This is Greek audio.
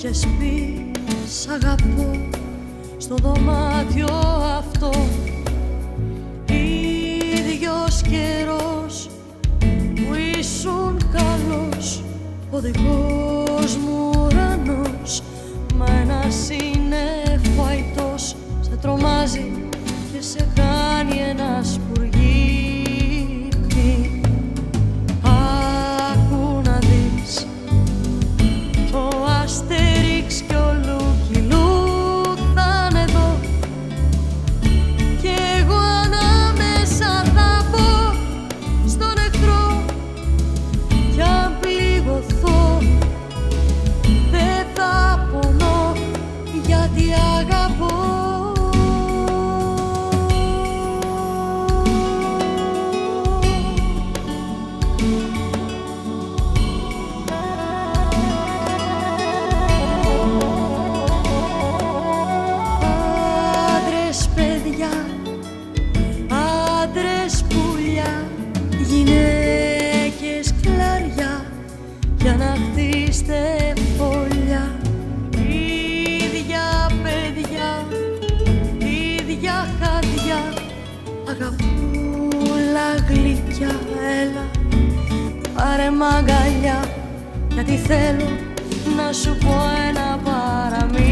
είχες πει σ' αγαπώ στο δωμάτιο αυτό. Ίδιος καιρός που ήσουν καλός, ο δικός μου ουρανός, μα ένα σύννεφο αητός σε τρομάζει και σε κάνει ένα σπουργίτη. Άκου να δεις, ο Αστέριξ κι ο Λούκι Λουκ θα είναι εδώ κι εγώ ανάμεσα θα μπω στον εχθρό κι αν πληγωθώ δεν θα πονώ γιατί αγαπώ. Άντρες πουλιά, γυναίκες κλαριά, για να χτίστε φωλιά. Ίδια παιδιά, ίδια χαδιά, αγαπούλα γλυκιά, έλα πάρε μ' αγκαλιά, γιατί θέλω να σου πω ένα παραμύθι.